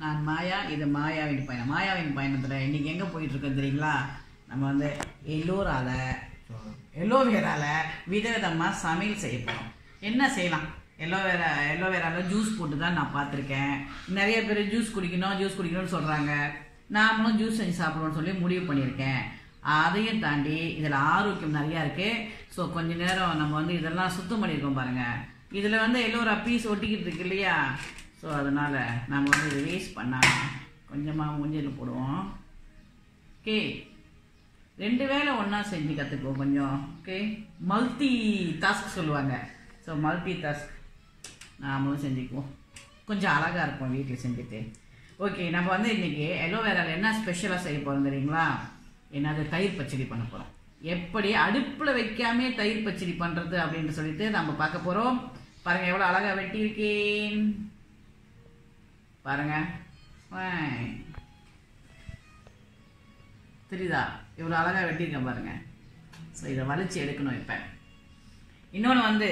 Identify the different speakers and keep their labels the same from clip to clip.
Speaker 1: நான் மாயா, இது மாயாவின் பயணம். மாயாவின் பயணத்தில் இன்றைக்கி எங்கே போயிட்டுருக்கோம் தெரியுங்களா? நம்ம வந்து எல்லோவேரால விதவிதமாக சமையல் செய்ய போகிறோம். என்ன செய்யலாம்? எல்லோவேராவில் ஜூஸ் போட்டு தான் நான் பார்த்துருக்கேன். நிறைய பேர் ஜூஸ் குடிக்கணும்னு சொல்கிறாங்க. நாமளும் ஜூஸ் செஞ்சு சாப்பிடுவோம்னு சொல்லி முடிவு பண்ணியிருக்கேன். அதையும் தாண்டி இதில் ஆரோக்கியம் நிறையா இருக்குது. ஸோ கொஞ்ச நேரம் நம்ம வந்து இதெல்லாம் சுத்தம் பண்ணியிருக்கோம் பாருங்கள். இதில் வந்து எல்லோரா பீஸ் ஒட்டிக்கிட்டு இருக்கு இல்லையா? ஸோ அதனால் நம்ம வந்து இதை வேஸ்ட் பண்ணாமல் கொஞ்சமாக மூஞ்சியில் போடுவோம். ஓகே, 2 வேளை ஒன்றா செஞ்சு கற்றுக்குவோம் கொஞ்சம். ஓகே, மல்டி டாஸ்க் சொல்லுவாங்க. ஸோ மல்டி டாஸ்க் நாமளும் செஞ்சுக்குவோம். கொஞ்சம் அழகாக இருக்கும் வீட்டில் செஞ்சுட்டு. ஓகே, நம்ம வந்து இன்றைக்கி எல்லோவேராவில் என்ன ஸ்பெஷலாக செய்ய போகிறோம் தெரியுங்களா? என்னது தயிர் பச்சடி பண்ண போகிறோம். எப்படி அடுப்பில் வைக்காமே தயிர் பச்சடி பண்ணுறது அப்படின்னு சொல்லிட்டு நம்ம பார்க்க போகிறோம். பாருங்கள் எவ்வளோ அழகாக வெட்டியிருக்கேன் பாருங்க. தெரியுதா இவ்வளோ அழகாக வெட்டியிருக்கேன் பாருங்க. ஸோ இதை வலிச்சு எடுக்கணும். இப்போ இன்னொன்று வந்து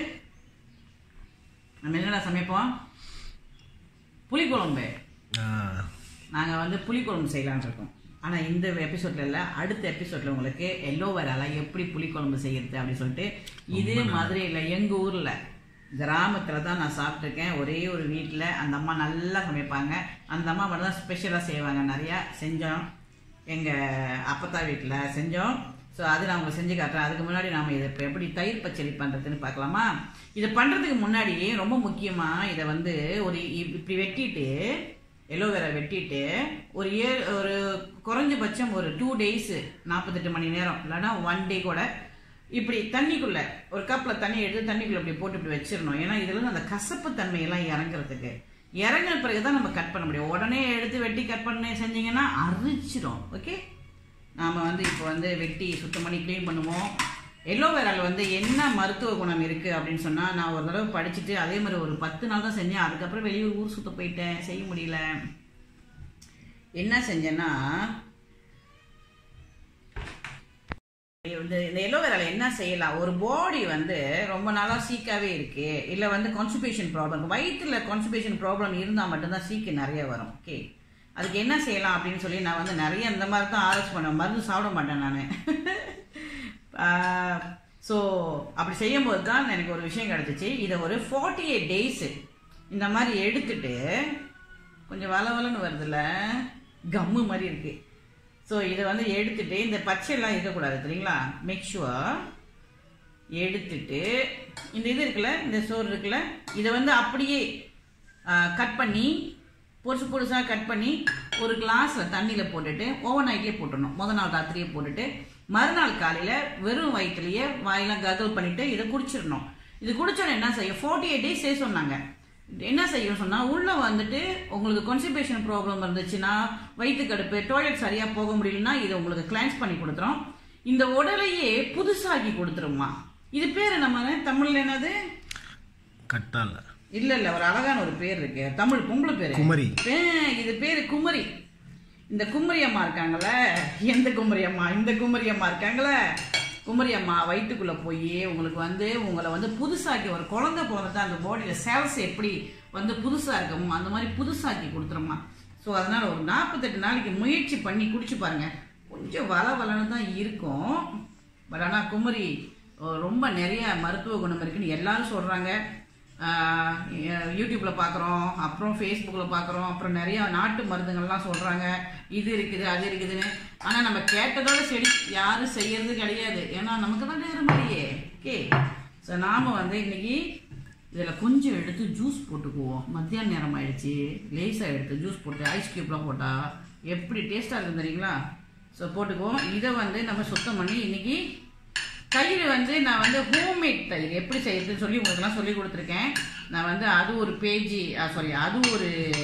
Speaker 1: நம்ம என்னடா சமைப்போம்? புளிக்குழம்பு. நாங்கள் வந்து புளிக்குழம்பு செய்யலான்னு இருக்கோம். ஆனால் இந்த எபிசோட்ல இல்லை, அடுத்த எபிசோட்ல உங்களுக்கு எல்லோவேரால எப்படி புளிக்குழம்பு செய்யறது அப்படின்னு சொல்லிட்டு, இது மதுரையில் எங்கள் ஊரில் கிராமத்தில் தான் நான் சாப்பிட்ருக்கேன். ஒரே ஒரு வீட்டில் அந்த அம்மா நல்லா சமைப்பாங்க. அந்த அம்மா மட்டும் தான் ஸ்பெஷலாக செய்வாங்க. நிறையா செஞ்சோம், எங்கள் அப்பத்தா வீட்டில் செஞ்சோம். ஸோ அது நான் உங்களுக்கு செஞ்சு காட்டுறேன். அதுக்கு முன்னாடி நாம் இதை இப்போ எப்படி தயிர் பச்சடி பண்ணுறதுன்னு பார்க்கலாமா? இதை பண்ணுறதுக்கு முன்னாடி ரொம்ப முக்கியமாக இதை வந்து இப்படி வெட்டிட்டு, எல்லோவேரா வெட்டிட்டு ஒரு குறைஞ்சபட்சம் ஒரு 2 days 48 மணி நேரம் இல்லைன்னா 1 day கூட இப்படி தண்ணிக்குள்ளே ஒரு கப்பில் தண்ணி எடுத்து தண்ணிக்குள்ளே இப்படி போட்டு இப்படி வச்சிடணும். ஏன்னா இதில் அந்த கசப்பு தன்மையெல்லாம் இறங்குறதுக்கு. இறங்கின பிறகு தான் நம்ம கட் பண்ண முடியும். உடனே எடுத்து வெட்டி கட் பண்ணி செஞ்சிங்கன்னா அரிச்சிடும். ஓகே, நாம் வந்து இப்போ வந்து வெட்டி சுத்தம் பண்ணி க்ளீன் பண்ணுவோம். எல்லோவேராவில் வந்து என்ன மருத்துவ குணம் இருக்குது அப்படின்னு சொன்னால், நான் ஒரு தடவை படிச்சுட்டு அதே மாதிரி ஒரு 10 நாள் தான் செஞ்சேன். அதுக்கப்புறம் வெளியூர் ஊர் சுற்ற போயிட்டேன், செய்ய முடியல. என்ன செஞ்சேன்னா, இந்த எல்லோவேராவில் என்ன செய்யலாம்? ஒரு பாடி வந்து ரொம்ப நாளாக சீக்காகவே இருக்குது, இல்லை வந்து கான்ஸ்டிபேஷன் ப்ராப்ளம், வயிற்றில் கான்ஸ்டிபேஷன் ப்ராப்ளம் இருந்தால் மட்டும்தான் சீக்கு நிறைய வரும். ஓகே, அதுக்கு என்ன செய்யலாம் அப்படின்னு சொல்லி நான் வந்து நிறைய இந்த மாதிரி தான் ஆராய்ச்சி பண்ணேன். மருந்து சாப்பிட மாட்டேன் நான். ஸோ அப்படி செய்யும்போது தான் எனக்கு ஒரு விஷயம் கிடச்சிச்சு. இதை ஒரு 48 days இந்த மாதிரி எடுத்துட்டு, கொஞ்சம் வளவலன்னு வருதுல்ல, கம்மு மாதிரி இருக்குது. ஸோ இதை வந்து எடுத்துட்டு, இந்த பச்சையெல்லாம் இருக்கக்கூடாது தெரியுங்களா? மேக் ஷுவர் எடுத்துட்டு, இந்த இது இருக்குல்ல, இந்த சோறு இருக்குல்ல, இதை வந்து அப்படியே கட் பண்ணி பொருசாக கட் பண்ணி ஒரு கிளாஸில் தண்ணியில் போட்டுட்டு ஓவர் நைட்லேயே போட்டுடணும். முதல் நாள் ராத்திரியே போட்டுட்டு மறுநாள் காலையில் வெறும் வயிற்றுலையே வாயெல்லாம் கர்கல் பண்ணிவிட்டு இதை குடிச்சிடணும். இது குடிச்சோன்னு என்ன செய்யும்? 48 days செய்ய சொன்னாங்க. என்ன செய்யும் சொன்னால், உள்ளே வந்துட்டு உங்களுக்கு கான்ஸ்டிபேஷன் ப்ராப்ளம் இருந்துச்சுன்னா, வயிற்று கடுப்பு, டாய்லெட் சரியாக போக முடியலன்னா இதை உங்களுக்கு கிளென்ஸ் பண்ணி கொடுத்துரும். இந்த உடலையே புதுசாக்கி கொடுத்துருமா. இது பேர் நம்ம தமிழில் என்னது?
Speaker 2: கட்டால
Speaker 1: இல்ல ஒரு அழகான ஒரு பேர் இருக்கு, தமிழ் பொம்பளை பேரு
Speaker 2: குமரி.
Speaker 1: இது பேரு குமரி. இந்த குமரி அம்மா இருக்காங்கள, எந்த குமரி அம்மா? இந்த குமரி அம்மா இருக்காங்கள, குமரி அம்மா வயிற்றுக்குள்ள போய் உங்களுக்கு வந்து உங்களை வந்து புதுசாக்கி, ஒரு குழந்தை பிறந்தா அந்த பாடியில செல்ஸ் எப்படி வந்து புதுசா இருக்குமோ அந்த மாதிரி புதுசாக்கி கொடுத்துருமா. ஸோ அதனால ஒரு 48 நாளைக்கு முயற்சி பண்ணி குடிச்சு பாருங்க. கொஞ்சம் வளவலன்னு தான் இருக்கும், பட் ஆனால் குமரி ரொம்ப நிறைய மருத்துவ குணம் இருக்குன்னு எல்லாரும் சொல்றாங்க. யூடியூப்ல பார்க்குறோம், அப்புறம் ஃபேஸ்புக்கில் பார்க்குறோம், அப்புறம் நிறைய நாட்டு மருந்துகள்லாம் சொல்கிறாங்க, இது இருக்குது அது இருக்குதுன்னு. ஆனால் நம்ம கேட்டதோட சரி யாரும் செய்யறது கிடையாது. ஏன்னா நமக்கு தான் நேரம் இல்லையே. ஓகே, ஸோ நாம் வந்து இன்னைக்கு இதில் கொஞ்சம் எடுத்து ஜூஸ் போட்டுக்குவோம். மத்தியான நேரம் ஆயிடுச்சு, லேஸாக எடுத்து ஜூஸ் போட்டு ஐஸ் க்யூப்லாம் போட்டால் எப்படி டேஸ்ட்டாக இருக்கும் தெரியுங்களா? ஸோ போட்டுக்குவோம். இதை வந்து நம்ம சுத்தம் பண்ணி இன்னைக்கு தயிர் வந்து நான் வந்து ஹோம்மேட் தயிர் எப்படி செய்யறதுன்னு சொல்லி உங்களுக்குலாம் சொல்லி கொடுத்துருக்கேன். நான் வந்து அது ஒரு அது ஒரு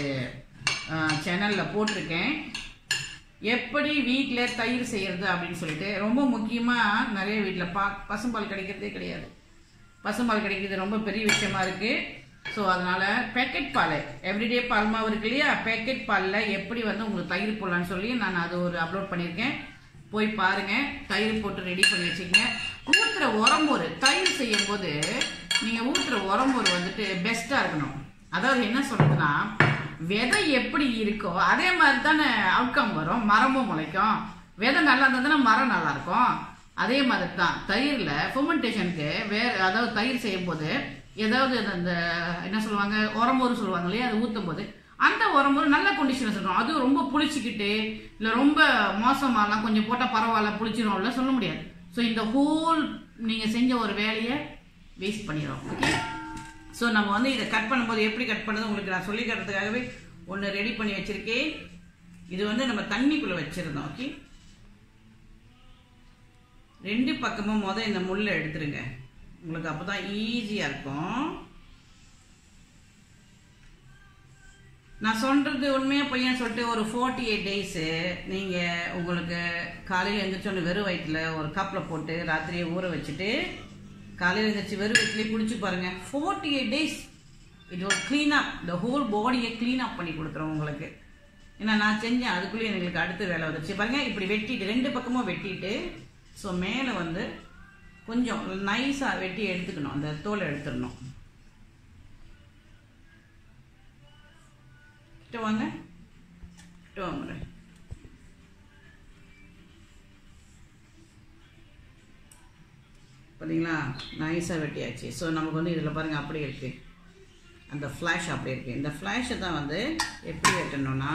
Speaker 1: சேனலில் போட்டிருக்கேன், எப்படி வீட்டில் தயிர் செய்கிறது அப்படின்னு சொல்லிட்டு. ரொம்ப முக்கியமாக நிறைய வீட்டில் பசும்பால் கிடைக்கிறதே கிடையாது. பசும்பால் கிடைக்கிறது ரொம்ப பெரிய விஷயமா இருக்குது. ஸோ அதனால் பேக்கெட் பால், எவ்ரிடே பால் மாவு இருக்கு இல்லையா, பேக்கெட் பாலில் எப்படி வந்து உங்களுக்கு தயிர் போடலான்னு சொல்லி நான் அது ஒரு அப்லோட் பண்ணியிருக்கேன். போய் பாருங்க, தயிர் போட்டு ரெடி பண்ணி வச்சுக்கங்க. ஊற்றுற உரம்பொரு தயிர் செய்யும் போது நீங்கள் ஊற்றுற உரம்பொரு வந்துட்டு பெஸ்ட்டாக இருக்கணும். அதாவது என்ன சொல்றதுன்னா, விதை எப்படி இருக்கோ அதே மாதிரி தானே அவுட்கம் வரும், மரமும் முளைக்கும். விதை நல்லா இருந்ததுன்னா மரம் நல்லா இருக்கும். அதே மாதிரி தான் தயிரில் ஃபெர்மெண்டேஷனுக்கு அதாவது தயிர் செய்யும் போது ஏதாவது அந்த என்ன சொல்லுவாங்க உரம்பொரு சொல்லுவாங்க இல்லையா, அதை ஊற்றும் போது அந்த உரம்பொரு நல்ல கண்டிஷனில் இருக்கணும். அது ரொம்ப புளிச்சிக்கிட்டு இல்லை ரொம்ப மோசமாலாம் கொஞ்சம் போட்டால் பரவாயில்ல புளிச்சிடும்ல சொல்ல முடியாது. ஸோ இந்த ஹோல் நீங்கள் செஞ்ச ஒரு வேலையை வேஸ்ட் பண்ணிடும். ஓகே, ஸோ நம்ம வந்து இதை கட் பண்ணும்போது எப்படி கட் பண்ணது உங்களுக்கு நான் சொல்லி தரதுக்காகவே ஒன்று ரெடி பண்ணி வச்சுருக்கேன். இது வந்து நம்ம தண்ணிக்குள்ளே வச்சுருந்தோம். ஓகே, 2 பக்கமும் இந்த முள்ளை எடுத்துருங்க, உங்களுக்கு அப்போ தான் ஈஸியாக இருக்கும். நான் சொல்கிறது உண்மையாக பையன் சொல்லிட்டு ஒரு 48 டேஸு நீங்கள் உங்களுக்கு காலையில் எழுந்திரிச்சோன்னு வெறும் வயிற்றில் ஒரு கப்பில் போட்டு ராத்திரியை ஊற வச்சுட்டு காலையில் எழுந்திரிச்சு வெறும் வயிற்றுலேயே குடிச்சு பாருங்கள். 48 டேஸ் இது ஒரு க்ளீனப், இந்த ஹோல் பாடியை க்ளீனப் பண்ணி கொடுத்துரும் உங்களுக்கு. ஏன்னா நான் செஞ்சேன், அதுக்குள்ளேயே எங்களுக்கு அடுத்த வேலை வந்துச்சு பாருங்கள். இப்படி வெட்டிட்டு 2 பக்கமும் வெட்டிட்டு ஸோ மேலே வந்து கொஞ்சம் நைஸாக வெட்டி எடுத்துக்கணும், அந்த தோலை எடுத்துடணும். கிட்ட வாங்க பார்த்தீங்களா, நைஸாக வெட்டியாச்சு. ஸோ நமக்கு வந்து இதில் பாருங்கள் அப்படி இருக்குது, அந்த ஃப்ளாஷ் அப்படி இருக்குது. இந்த ஃப்ளாஷை தான் வந்து எப்படி வெட்டணும்னா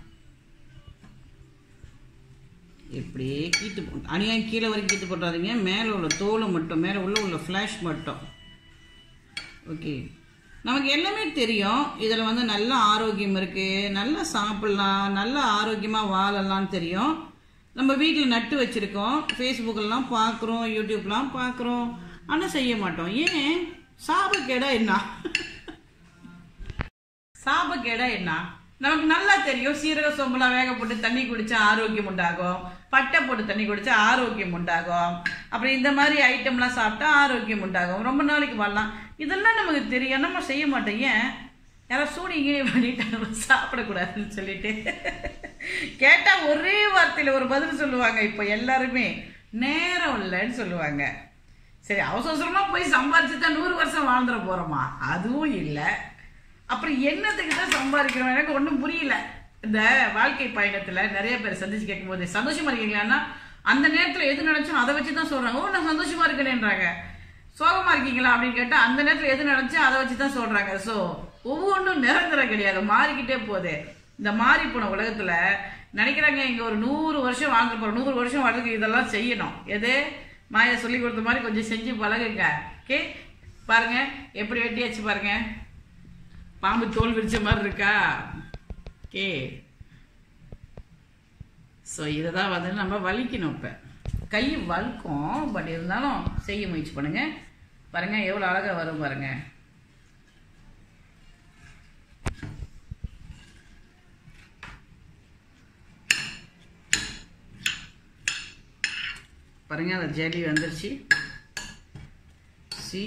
Speaker 1: இப்படியே கீட்டு அணியாக கீழே வரைக்கும் கீட்டு போட்டுறாதீங்க, மேலே உள்ள தோலை மட்டும், மேலே உள்ள ஃப்ளாஷ் மட்டும். ஓகே, நமக்கு எல்லாமே தெரியும் இதில் வந்து நல்ல ஆரோக்கியம் இருக்குது, நல்லா சாப்பிட்லாம், நல்லா ஆரோக்கியமாக வாழலாம்னு தெரியும். நம்ம வீட்டில் நட்டு வச்சுருக்கோம், ஃபேஸ்புக்கெல்லாம் பார்க்குறோம், யூடியூப்லாம் பார்க்குறோம், ஆனால் செய்ய மாட்டோம். ஏன்? சாபக்கேடா என்ன? சாபக்கேடா என்ன? நமக்கு நல்லா தெரியும் சீரக சோம்பெல்லாம் வேக போட்டு தண்ணி குடித்தா ஆரோக்கியம் உண்டாகும், பட்டை போட்டு தண்ணி குடித்தா ஆரோக்கியம் உண்டாகும், அப்புறம் இந்த மாதிரி ஐட்டம்லாம் சாப்பிட்டா ஆரோக்கியம் உண்டாகும், ரொம்ப நாளைக்கு வாழலாம். இதெல்லாம் நமக்கு தெரியும், நம்ம செய்ய மாட்டோம். ஏன்? யாராவது சூனிங்க பண்ணிட்டாங்க சாப்பிடக்கூடாதுன்னு சொல்லிட்டு கேட்டால் ஒரே வார்த்தையில் ஒரு பதில் சொல்லுவாங்க. இப்போ எல்லாருமே நேரம் இல்லைன்னு சொல்லுவாங்க. சரி, அவசரமாக போய் சம்பாதிச்சு தான் 100 வருஷம் வாழ்ந்துட போகிறோமா? அதுவும் இல்லை. அப்புறம் என்னத்துக்கு தான் சம்பாதிக்கிறோம்? எனக்கு ஒன்றும் புரியல. இந்த வாழ்க்கை பயணத்தில் நிறைய பேர் சந்திச்சு கேட்கும்போது சந்தோஷமா இருக்கீங்களான்னா அந்த நேரத்தில் எது நினைச்சோம் அதை வச்சு தான் சொல்கிறாங்க. ஓ, நான் சந்தோஷமா இருக்கேன்ன்றாங்க. சோகமாக இருக்கீங்களா அப்படின்னு கேட்டால் அந்த நேரத்தில் எது நினைச்சோ அதை வச்சு தான் சொல்கிறாங்க. ஸோ ஒவ்வொன்றும் நிரந்தரம் கிடையாது, மாறிக்கிட்டே போகுது. இந்த மாறி போன உலகத்தில் நினைக்கிறாங்க இங்கே ஒரு 100 வருஷம் வாழ்ந்து போகிறோம், 100 வருஷம் வாழ்றதுக்கு இதெல்லாம் செய்யணும். எது மாயை சொல்லி கொடுத்த மாதிரி கொஞ்சம் செஞ்சு பழகுங்க. ஓகே, பாருங்க எப்படி வெட்டியாச்சு பாருங்க, பாம்பு தோல் விரிச்ச மாதிரி இருக்கா? ஓகே, ஸோ இதை தான் வந்து நம்ம வலிக்கணும். இப்போ கை வலிக்கும், பட் இருந்தாலும் செய்ய முயற்சி பண்ணுங்க. பாருங்க எவ்வளோ அழகாக வரும் பாருங்க. பாருங்க அந்த ஜெலி வந்துருச்சு. சி,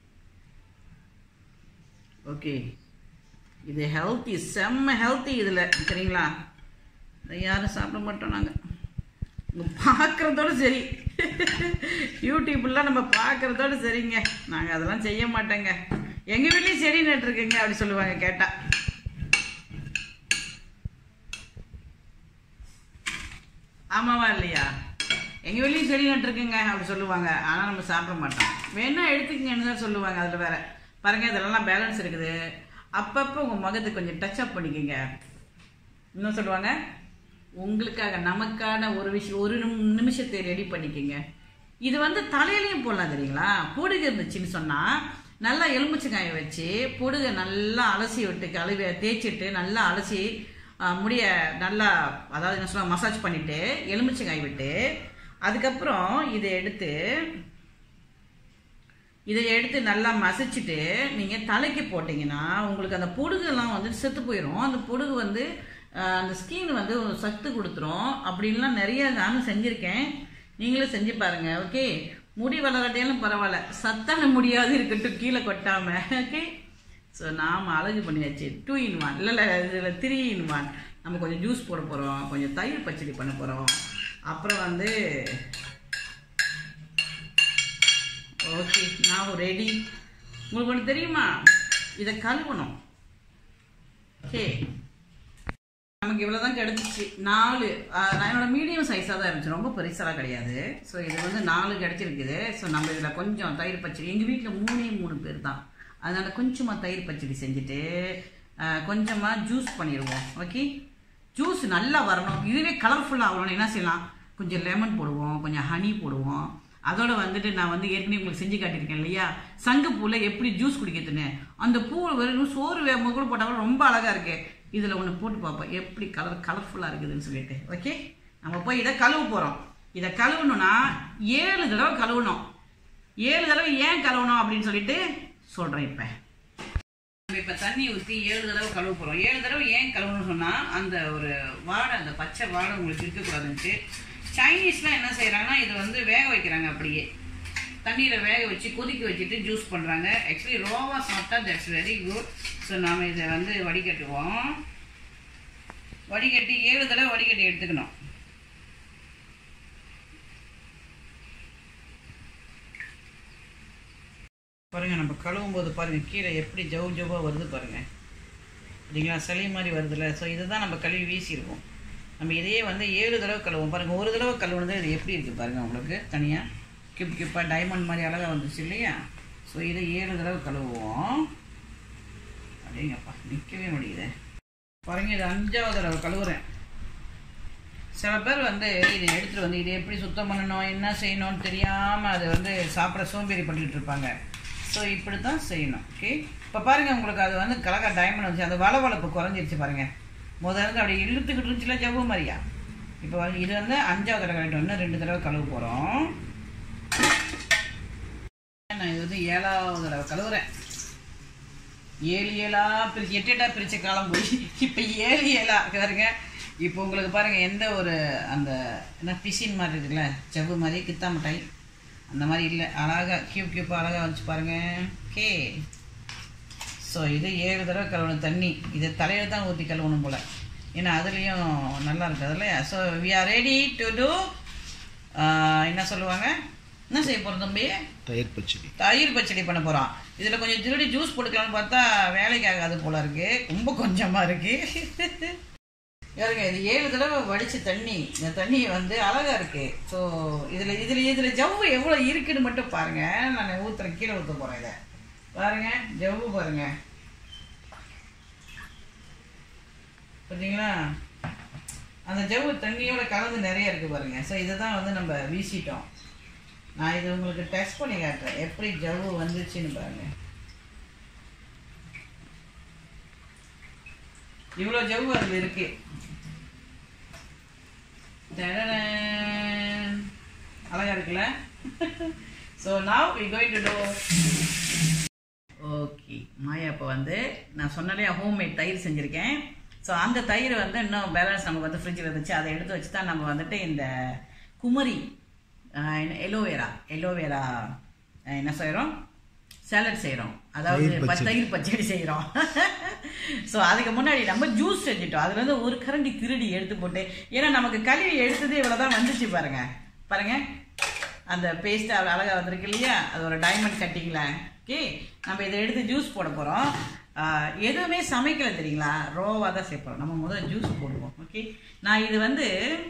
Speaker 1: ஓகே, இது ஹெல்த்தி, செம்ம ஹெல்த்தி இதில் சரிங்களா. இதை யாரும் சாப்பிட மாட்டோம் நாங்கள், பார்க்குறதோட சரி. யூடியூப்லாம் நம்ம பார்க்குறதோட சரிங்க, நாங்கள் அதெல்லாம் செய்ய மாட்டோங்க. எங்கள் வீட்லேயும் செடி நட்டுருக்குங்க அப்படி சொல்லுவாங்க கேட்டால். ஆமாவா இல்லையா? எங்கள் வீட்லேயும் செடி நட்டுருக்குங்க அப்படி சொல்லுவாங்க, ஆனால் நம்ம சாப்பிட மாட்டோம். வேணா எடுத்துக்கங்கன்னு தான் சொல்லுவாங்க. அதில் வேறு பாருங்கள் இதெல்லாம் பேலன்ஸ் இருக்குது. அப்பப்போ உங்கள் முகத்துக்கு கொஞ்சம் டச்சப் பண்ணிக்கோங்க. இன்னும் சொல்லுவாங்க உங்களுக்காக நமக்கான ஒரு நிமிஷத்தை ரெடி பண்ணிக்கோங்க. இது வந்து தலையிலையும் போடலாம் தெரியுங்களா. பொடுகு இருந்துச்சுன்னு சொன்னால் நல்லா எலுமிச்சங்காயை வச்சு பொடுகை நல்லா அலசி விட்டு கழுவி தேய்ச்சிட்டு நல்லா அலசி முடிய நல்லா அதாவது என்ன சொல்ல மசாஜ் பண்ணிவிட்டு எலுமிச்சங்காய் விட்டு அதுக்கப்புறம் இதை எடுத்து நல்லா மசிச்சுட்டு நீங்கள் தலைக்கு போட்டிங்கன்னா உங்களுக்கு அந்த பொடுகுலாம் வந்து செத்து போயிடும். அந்த பொடுகு வந்து அந்த ஸ்கின் வந்து சத்து கொடுத்துரும். அப்படின்லாம் நிறைய நானும் செஞ்சுருக்கேன், நீங்களும் செஞ்சு பாருங்கள். ஓகே, முடி வளரட்டையாலும் பரவாயில்ல, சத்தான முடியாது இருக்கட்டும் கீழே கொட்டாமல். ஓகே, ஸோ நாம் அழகு பண்ணியாச்சு. 2 in 1 இல்லை இதில் 3 in 1. நம்ம கொஞ்சம் ஜூஸ் போட போகிறோம், கொஞ்சம் தயிர் பச்சடி பண்ண போகிறோம். அப்புறம் வந்து ஓகே நான் ரெடி. உங்களுக்கு ஒன்று தெரியுமா, இதை கழுவணும். ஓகே, நமக்கு இவ்வளோ தான் கிடச்சிச்சு 4. நான் என்னோட மீடியம் சைஸாக தான் இருந்துச்சு, ரொம்ப பெருசாலாம் கிடையாது. ஸோ இது வந்து 4 கிடச்சிருக்குது. ஸோ நம்ம இதில் கொஞ்சம் தயிர் பச்சடி, எங்கள் வீட்டில் 3 பேர் தான், அதனால் கொஞ்சமாக தயிர் பச்சடி செஞ்சுட்டு கொஞ்சமாக ஜூஸ் பண்ணிடுவோம். ஓகே, ஜூஸ் நல்லா வரணும், இதுவே கலர்ஃபுல்லாக ஆகணும். என்ன செய்யலாம், கொஞ்சம் லெமன் போடுவோம், கொஞ்சம் ஹனி போடுவோம். அதோட வந்துட்டு நான் வந்து ஏற்கனவே உங்களுக்கு செஞ்சு காட்டியிருக்கேன் இல்லையா, சங்குப்பூவில் எப்படி ஜூஸ் குடிக்கிறதுன்னு. அந்த பூ வெறும் சோறு வேக கூட போட்டாலும் ரொம்ப அழகாக இருக்கு. இதில் ஒன்று போட்டு பார்ப்போம் எப்படி கலர்ஃபுல்லாக இருக்குதுன்னு சொல்லிட்டு. ஓகே, நம்ம போய் இதை கழுவ போகிறோம். இதை கழுவணும்னா 7 தடவை கழுவணும். 7 தடவை ஏன் கழுவணும் அப்படின்னு சொல்லிட்டு சொல்கிறேன். இப்போ தண்ணி ஊற்றி 7 தடவை கழுவ போகிறோம். 7 தடவை ஏன் கழுவணும்னு சொன்னால் அந்த ஒரு வாடை, அந்த பச்சை வாடை உங்களுக்கு இருக்கக்கூடாதுன்ட்டு சைனீஸ்லாம் என்ன செய்கிறாங்கன்னா இதை வந்து வேக வைக்கிறாங்க. அப்படியே தண்ணியில் வேக வச்சு கொதிக்க வச்சுட்டு ஜூஸ் பண்ணுறாங்க. ஆக்சுவலி ரோவாக சாப்பிட்டா தட்ஸ் வெரி குட். ஸோ நாம் இதை வந்து வடிகட்டுவோம். வடிகட்டி 7 தடவை வடிகட்டி எடுத்துக்கணும். பாருங்கள், நம்ம கழுவும் போது பாருங்கள் கீழே எப்படி ஜவ்வாக வருது பாருங்கள், இல்லைங்களா, சளி மாதிரி வருதுல்ல. ஸோ இதுதான் நம்ம கழுவி வீசியிருக்கோம். நம்ம இதையே வந்து 7 தடவை கழுவோம். பாருங்கள், ஒரு தடவை கழுவுனது இது எப்படி இருக்குது பாருங்கள், உங்களுக்கு தனியாக கிப்பாக டைமண்ட் மாதிரி அழகாக வந்துச்சு இல்லையா. ஸோ இதை 7 தடவை கழுவுவோம். அப்படிங்கப்பா நிற்கவே முடியுது பாருங்கள், இது 5ஆவது தடவை கழுவுறேன். சில பேர் வந்து இதை எடுத்துகிட்டு வந்து இதை எப்படி சுத்தம் பண்ணணும், என்ன செய்யணும்னு தெரியாமல் அதை வந்து சாப்பிட சோம்பேறி பண்ணிகிட்டு இருப்பாங்க. ஸோ இப்படி தான் செய்யணும். ஓகே, இப்போ பாருங்கள் உங்களுக்கு அது வந்து கலக்கா டைமண்ட் வந்துச்சு, அந்த வளவளப்பு குறைஞ்சிருச்சு பாருங்கள். முதல்ல அப்படி இழுத்துக்கிட்டு இருந்துச்சுல ஜவ்வு மாதிரியா. இப்போ இது வந்து 5ஆவது தடவை கழிட்டு இன்னும் 2 தடவை கழுவு போகிறோம். நான் இது வந்து 7ஆவது தடவை கழுவுறேன். 7 பிரிச்சு 8 பிரிச்ச காலம் போய் இப்போ 7 பாருங்க. இப்போ உங்களுக்கு பாருங்கள் எந்த ஒரு அந்த என்ன பிசின் மாதிரி இருக்குல்ல, ஜவ்வு மாதிரி கித்தா மிட்டாய் அந்த மாதிரி இல்லை, அழகாக கியூப்பாக அழகாக வந்துச்சு பாருங்கள். ஓகே, ஸோ இது 7 தடவை கழுவணும் தண்ணி. இதை தலையில் தான் ஊற்றி கழுவணும் போல், ஏன்னா அதுலேயும் நல்லா இருக்குது இல்லையா. So we are ready to do என்ன சொல்லுவாங்க, என்ன செய்ய போகிறோம் தம்பி, தயிர் பச்சடி பண்ண போகிறோம். இதில் கொஞ்சம் திருடி ஜூஸ் போட்டுக்கலாம்னு பார்த்தா வேலைக்கு ஆகாது போல் இருக்குது, ரொம்ப கொஞ்சமாக இருக்குது. யாருங்க இது 7 தடவை வடித்த தண்ணி, இந்த தண்ணி வந்து அழகாக இருக்குது. ஸோ இதில் ஜவ்வு எவ்வளோ இருக்குதுன்னு மட்டும் பாருங்கள். நான் ஊற்றுறேன், கீழே ஊற்ற போகிறேன். இதை பாருங்கள், ஜவ்வு பாருங்கள், பார்த்தீங்களா, அந்த ஜவ்வு தண்ணியோட கலந்து நிறைய இருக்குது பாருங்கள். ஸோ இதை தான் வந்து நம்ம வீசிட்டோம். நான் இது உங்களுக்கு டெஸ்ட் பண்ணி காட்டுறேன் எப்படி ஜவ்வு வந்துச்சுன்னு பாருங்கள். இவ்வளோ ஜவ்வு அதில் இருக்கு. அழகா இருக்குல்ல. So now we going to do. Okay Maya, இப்போ வந்து நான் சொன்னாலே ஹோம்மேட் தயிர் செஞ்சுருக்கேன். ஸோ அந்த தயிர் வந்து இன்னும் பேலன்ஸ் நமக்கு வந்து ஃப்ரிட்ஜில் இருந்துச்சு, அதை எடுத்து வச்சு தான் நம்ம வந்துட்டு இந்த குமரி எலோவேரா என்ன செய்கிறோம், சாலட் செய்கிறோம், அதாவது தயிர் பச்சடி செய்கிறோம். ஸோ அதுக்கு முன்னாடி நம்ம ஜூஸ் செஞ்சுட்டோம். அதில் வந்து ஒரு கரண்டி திருடி எடுத்து போட்டு, ஏன்னா நமக்கு கழுவி எடுத்ததே இவ்வளோ தான் வந்துச்சு பாருங்கள் அந்த பேஸ்ட் அழகாக வந்திருக்கு இல்லையா, அது ஒரு டைமண்ட் கட்டிங்களா. ஓகே, நம்ம இதை எடுத்து ஜூஸ் போட போகிறோம். எதுவுமே சமைக்கல தெரியுங்களா, ரோவாக தான் சேர்ப்போம். நம்ம முதல்ல ஜூஸ் போடுவோம். ஓகே, நான் இது வந்து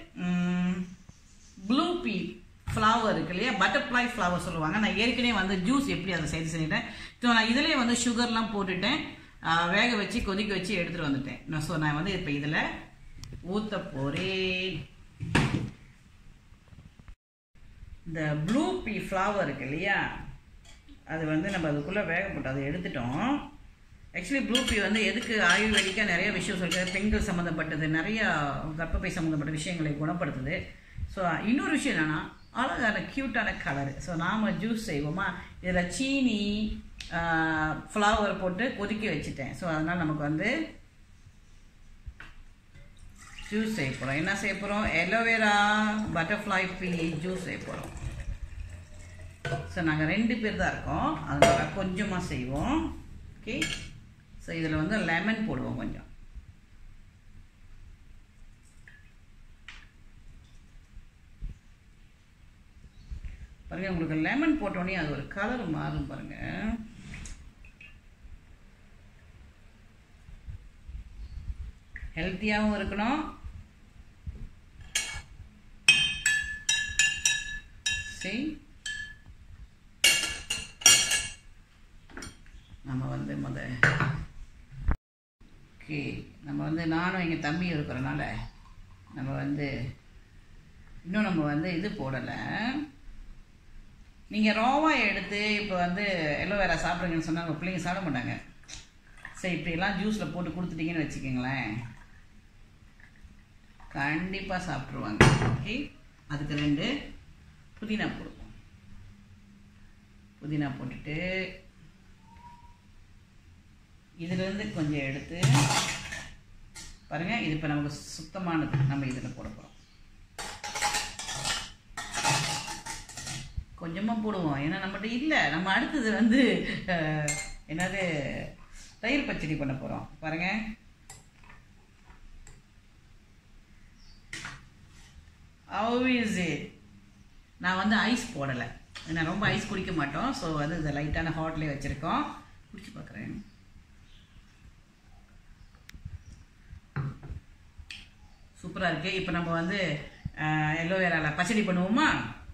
Speaker 1: ப்ளூ பீ ஃப்ளவர் இருக்கு இல்லையா, பட்டர்ஃப்ளை ஃப்ளவர் சொல்லுவாங்க. நான் ஏற்கனவே வந்து ஜூஸ் எப்படி அதை செஞ்சுட்டேன். ஸோ நான் இதிலே வந்து சுகர்லாம் போட்டுட்டேன், வேக வச்சு கொதிக்க வச்சு எடுத்துகிட்டு வந்துட்டேன். ஸோ நான் வந்து இப்போ இதில் ஊற்ற போகிறேன். இந்த ப்ளூ பீ ஃப்ளவர் இருக்கு இல்லையா, அது வந்து நம்ம அதுக்குள்ளே வேக போட்டு அதை எடுத்துட்டோம். ஆக்சுவலி ப்ளூ பீ வந்து எதுக்கு ஆயுர்வேதிக்காக நிறைய விஷயம் சொல்கிறது, பெண்கள் சம்மந்தப்பட்டது, நிறையா கர்ப்பப்பை சம்மந்தப்பட்ட விஷயங்களை குணப்படுத்துது. ஸோ இன்னொரு விஷயம் என்னென்னா அழகான க்யூட்டான கலரு. ஸோ நாம் ஜூஸ் செய்வோமா, இதில் சீனி ஃப்ளவர் போட்டு கொதிக்க வச்சுட்டேன். ஸோ அதனால் நமக்கு வந்து ஜூஸ் செய்ய போகிறோம். என்ன செய்ய போகிறோம், எலோவேரா பட்டர்ஃப்ளை பீ ஜூஸ் செய்ய போகிறோம். ஸோ நாங்கள் 2 பேர் தான் இருக்கோம், அதனால் கொஞ்சமாக செய்வோம். ஓகே, ஸோ இதில் வந்து லெமன் போடுவோம் கொஞ்சம். பாருங்கள், உங்களுக்கு லெமன் போட்டோன்னே அது ஒரு கலர் மாறும் பாருங்கள். ஹெல்த்தியாகவும் இருக்கணும். சரி, நம்ம வந்து ஓகே, நம்ம வந்து நானும் எங்கள் தம்பி இருக்கிறனால நம்ம வந்து இன்னும் நம்ம வந்து இது போடலை. நீங்கள் ரோவாக எடுத்து இப்போ வந்து எலோவேரா சாப்பிடுங்கன்னு சொன்னால் உங்கள் பிள்ளைங்க சாப்பிட மாட்டாங்க. சரி, இப்படியெல்லாம் ஜூஸில் போட்டு கொடுத்துட்டீங்கன்னு வச்சுக்கோங்களேன், கண்டிப்பாக சாப்பிட்ருவாங்க. ஓகே, அதுக்கு 2 புதினா போடுவோம். புதினா போட்டுட்டு இதிலேருந்து கொஞ்சம் எடுத்து பாருங்கள், இது இப்போ நமக்கு சுத்தமானது. நம்ம இதில் போட போகிறோம். கொஞ்சமாக போடுவோம், ஏன்னா நம்மகிட்ட இல்லை. நம்ம அடுத்தது வந்து என்னது தயிர் பச்சடி பண்ண போகிறோம். பாருங்கள், ஹவ் இஸ் இட்? நான் வந்து ஐஸ் போடலை, நான் ரொம்ப ஐஸ் குடிக்க மாட்டோம். ஸோ வந்து இந்த லைட்டான ஹாட்லேயே வச்சுருக்கோம். குடிச்சு பார்க்குறேன். சூப்பராக இருக்குது. இப்போ நம்ம வந்து எலோவேராவில் பச்சடி பண்ணுவோமா?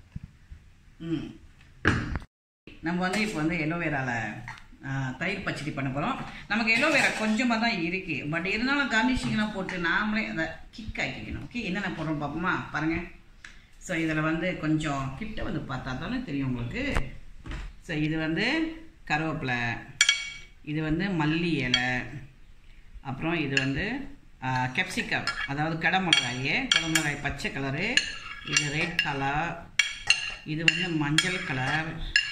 Speaker 1: நம்ம வந்து இப்போ வந்து எலோவேராவில் தயிர் பச்சடி பண்ண போகிறோம். நமக்கு எலோவேரா கொஞ்சமாக தான் இருக்குது, பட் இருந்தாலும் கார்னிஷிங்லாம் போட்டு நாமளே அதை கிக் ஆக்கிக்கணும். ஓகே, என்னென்ன போடுறோம் பார்ப்போமா? பாருங்கள். ஸோ இதில் வந்து கொஞ்சம் கிட்ட வந்து பார்த்தா தானே தெரியும் உங்களுக்கு. ஸோ இது வந்து கருவேப்பிலை, இது வந்து மல்லி இலை, அப்புறம் இது வந்து கேப்சிகம், அதாவது கடமிளகாய் பச்சை கலரு, இது ரெட் கலர், இது வந்து மஞ்சள் கலர்,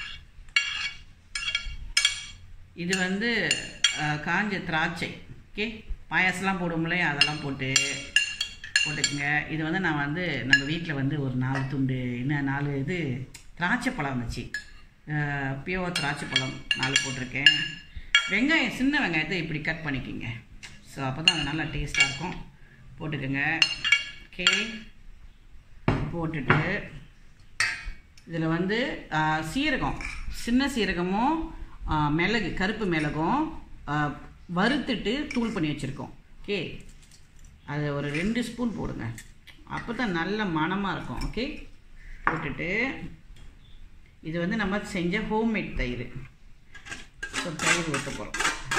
Speaker 1: இது வந்து காஞ்ச திராட்சை. ஓகே, பாயாசம்லாம் போடுவோம்லே அதெல்லாம் போட்டுக்குங்க. இது வந்து நான் வந்து நம்ம வீட்டில் வந்து ஒரு 4 துண்டு இன்னும் 4 இது திராட்சை பழம் இருந்துச்சு, பியோர் திராட்சை பழம் 4 போட்டிருக்கேன். வெங்காயம், சின்ன வெங்காயத்தை இப்படி கட் பண்ணிக்கிங்க. ஸோ அப்போ தான் அது நல்லா டேஸ்ட்டாக இருக்கும். போட்டுக்கோங்க. ஓகே, போட்டுட்டு இதில் வந்து சீரகம், சின்ன சீரகமும் மிளகு, கருப்பு மிளகும் வறுத்துட்டு தூள் பண்ணி வச்சுருக்கோம். ஓகே, அது ஒரு 2 ஸ்பூன் போடுங்க, அப்போ தான் நல்ல மணமாக இருக்கும். ஓகே, போட்டுட்டு இது வந்து நம்ம செஞ்ச ஹோம்மேட் தயிர். ஸோ தயிர் ஊற்ற போகிறோம்.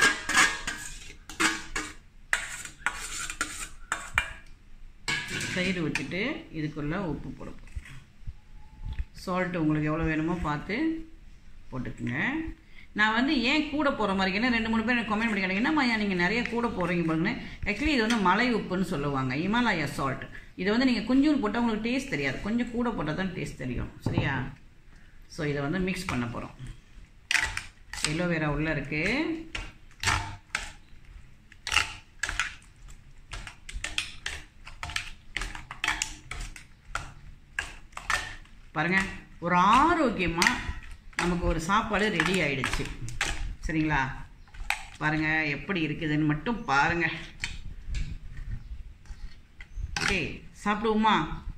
Speaker 1: தயிர் ஊற்றிட்டு இதுக்குள்ளே உப்பு போட போகிறோம். சால்ட்டு உங்களுக்கு எவ்வளோ வேணுமோ பார்த்து போட்டுக்குங்க. நான் வந்து ஏன் கூட போகிற மாதிரி இருக்கேன்னா 2-3 பேர் எனக்கு கமெண்ட் பண்ணி கேட்டீங்க, என்னம்மா நீங்கள் நிறைய கூட போகிறீங்க பாருங்க. ஆக்சுவலி இது வந்து மலை உப்புன்னு சொல்லுவாங்க, இமாலயா சால்ட். இதை வந்து நீங்கள் கொஞ்சம் போட்டால் உங்களுக்கு டேஸ்ட் தெரியாது, கொஞ்சம் கூட போட்டால் தான் டேஸ்ட் தெரியும். சரியா? ஸோ இதை வந்து மிக்ஸ் பண்ண போகிறோம். எலோவேரா உள்ளே இருக்குது. பாருங்கள், ஒரு ஆரோக்கியமாக நமக்கு ஒரு சாப்பாடு ரெடி ஆகிடுச்சு. சரிங்களா? பாருங்கள் எப்படி இருக்குதுன்னு மட்டும் பாருங்கள். ஓகே, சாப்பிடுவோமா?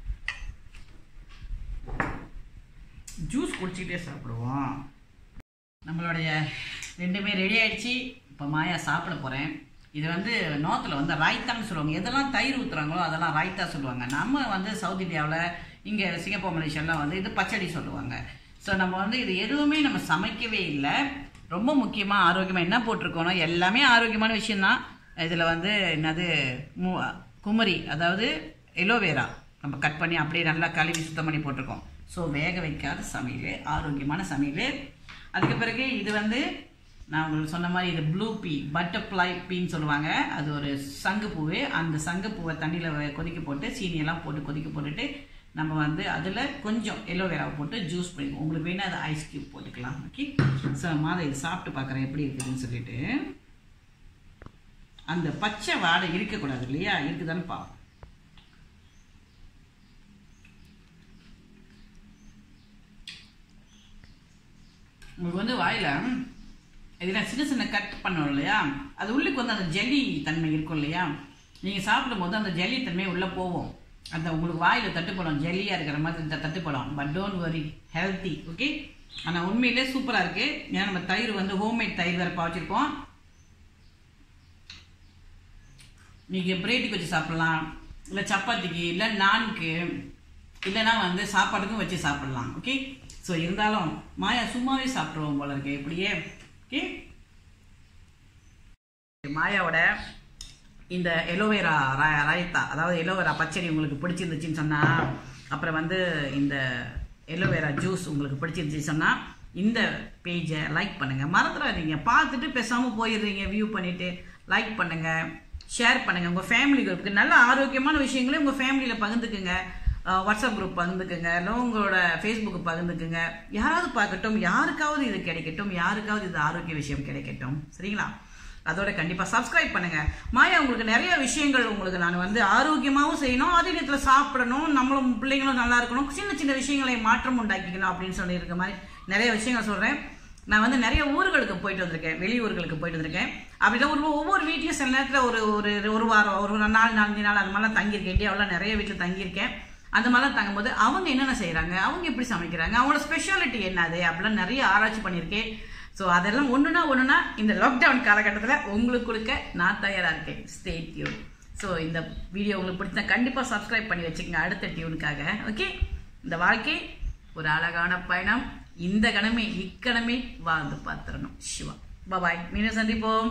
Speaker 1: ஜூஸ் குடிச்சிக்கிட்டே சாப்பிடுவோம். நம்மளுடைய 2மே ரெடி ஆகிடுச்சு. இப்போ மாயா சாப்பிட போகிறேன். இது வந்து நார்த்தில் வந்து ராய்த்தான்னு சொல்லுவாங்க. எதெல்லாம் தயிர் ஊற்றுறாங்களோ அதெல்லாம் ராய்த்தா சொல்லுவாங்க. நம்ம வந்து சவுத் இந்தியாவில், இங்கே சிங்கப்பூர், மலேசியாலாம் வந்து இது பச்சடி சொல்லுவாங்க. ஸோ நம்ம வந்து இது எதுவுமே நம்ம சமைக்கவே இல்லை. ரொம்ப முக்கியமாக ஆரோக்கியமாக என்ன போட்டிருக்கோனோ எல்லாமே ஆரோக்கியமான விஷயந்தான். இதில் வந்து என்னது குமரி, அதாவது எலோவேரா நம்ம கட் பண்ணி அப்படியே நல்லா கழுவி சுத்தம் பண்ணி போட்டிருக்கோம். ஸோ வேக வைக்காத சமையல், ஆரோக்கியமான சமையல். அதுக்கு பிறகு இது வந்து நான் உங்களுக்கு சொன்ன மாதிரி இது ப்ளூ பீ, பட்டர்ஃப்ளை பீன்னு சொல்லுவாங்க. அது ஒரு சங்குப்பூவு. அந்த சங்குப்பூவை தண்ணியில் கொதிக்க போட்டு சீனியெல்லாம் போட்டு கொதிக்க போட்டுட்டு நம்ம வந்து அதில் கொஞ்சம் எலோவேராவை போட்டு ஜூஸ் பண்ணிக்குவோம். உங்களுக்கு வேணால் அது ஐஸ் க்யூப் போட்டுக்கலாம். ஓகே, ஸோ மாதம் இது சாப்பிட்டு பார்க்குறேன் எப்படி இருக்குதுன்னு சொல்லிட்டு. அந்த பச்சை வாடை இருக்கக்கூடாது இல்லையா? இருக்குதான்னு பார்ப்போம். உங்களுக்கு வந்து வாயில் இதெல்லாம் சின்ன சின்ன கட் பண்ணோம் இல்லையா, அது உள்ளுக்கு வந்து அந்த ஜெல்லி தன்மை இருக்கும் இல்லையா, நீங்கள் சாப்பிடும்போது அந்த ஜெல்லி தன்மை உள்ளே போவோம். அந்த உங்களுக்கு வாயில் தட்டுப்படும், ஜெல்லியாக இருக்கிற மாதிரி இந்த தட்டுப்படும். But don't worry, healthy. Okay, ஆனால் உண்மையிலே சூப்பராக இருக்குது. ஏன்னா நம்ம தயிர் வந்து ஹோம்மேட் தயிர் வேறு பாய்ச்சிருக்கோம். நீங்கள் பிரெட்டுக்கு வச்சு சாப்பிட்லாம், இல்லை சப்பாத்திக்கு, இல்லை நான்க்கு, இல்லைன்னா வந்து சாப்பாடுக்கும் வச்சு சாப்பிடலாம். ஓகே, ஸோ இருந்தாலும் மாயா சும்மாவே சாப்பிட்ருவோம் போல இருக்கு இப்படியே. ஓகே, மாயாவோட இந்த எலோவேரா ராயத்தா, அதாவது எலோவேரா பச்சடி உங்களுக்கு பிடிச்சிருந்துச்சின்னு சொன்னால், அப்புறம் வந்து இந்த எலோவேரா ஜூஸ் உங்களுக்கு பிடிச்சிருந்துச்சு சொன்னால் இந்த பேஜை லைக் பண்ணுங்கள், மறந்துடாதீங்க. பார்த்துட்டு பேசாமல் போயிடுறீங்க, வியூ பண்ணிவிட்டு லைக் பண்ணுங்கள், ஷேர் பண்ணுங்கள். உங்கள் ஃபேமிலி குரூப்புக்கு நல்ல ஆரோக்கியமான விஷயங்களே உங்கள் ஃபேமிலியில் பகிர்ந்துக்குங்க. வாட்ஸ்அப் குரூப் பகிர்ந்துக்குங்க, இல்லை உங்களோட ஃபேஸ்புக்கு பகிர்ந்துக்குங்க. யாராவது பார்க்கட்டும், யாருக்காவது இது கிடைக்கட்டும், யாருக்காவது இது ஆரோக்கிய விஷயம் கிடைக்கட்டும். சரிங்களா? அதோட கண்டிப்பாக சப்ஸ்கிரைப் பண்ணுங்கள். மாயா உங்களுக்கு நிறைய விஷயங்கள் உங்களுக்கு நான் வந்து ஆரோக்கியமாகவும் செய்யணும், அதே நேரத்தில் சாப்பிடணும், நம்மளும் பிள்ளைங்களும் நல்லா இருக்கணும், சின்ன சின்ன விஷயங்களை மாற்றம் உண்டாக்கிக்கணும் அப்படின்னு சொல்லியிருக்க மாதிரி நிறைய விஷயங்கள் சொல்கிறேன். நான் வந்து நிறைய ஊர்களுக்கு போயிட்டு வந்திருக்கேன், வெளியூர்களுக்கு போயிட்டு வந்திருக்கேன். அப்படிதான் ஒவ்வொரு வீட்லையும் சில நேரத்தில் ஒரு வாரம், ஒரு 4-5 நாள் அது மாதிரிலாம் தங்கியிருக்கேன். இந்தியாவில் நிறைய வீட்டில் தங்கியிருக்கேன். அந்த மாதிரிலாம் தங்கும்போது அவங்க என்னென்ன செய்கிறாங்க, அவங்க எப்படி சமைக்கிறாங்க, அவங்களோட ஸ்பெஷாலிட்டி என்னது அப்படிலாம் நிறைய ஆராய்ச்சி பண்ணியிருக்கேன். ஸோ அதெல்லாம் ஒன்றுனா இந்த லாக்டவுன் காலகட்டத்தில் உங்களுக்கு கொடுக்க நான் தயாராக இருக்கேன். Stay tune. ஸோ இந்த வீடியோ உங்களுக்கு பிடிச்சா கண்டிப்பாக சப்ஸ்கிரைப் பண்ணி வச்சுக்கோங்க அடுத்த டியூனுக்காக. ஓகே, இந்த வாழ்க்கை ஒரு அழகான பயணம். இந்த கணமே இக்கணமே வாழ்ந்து பார்த்துடணும். சிவா, பாய், மீண்டும் சந்திப்போம்.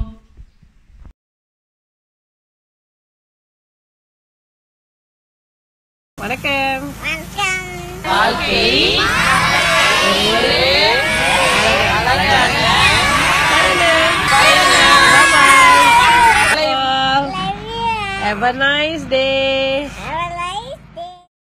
Speaker 3: வணக்கம்.
Speaker 1: வாழ்க்கை
Speaker 3: Have a nice day.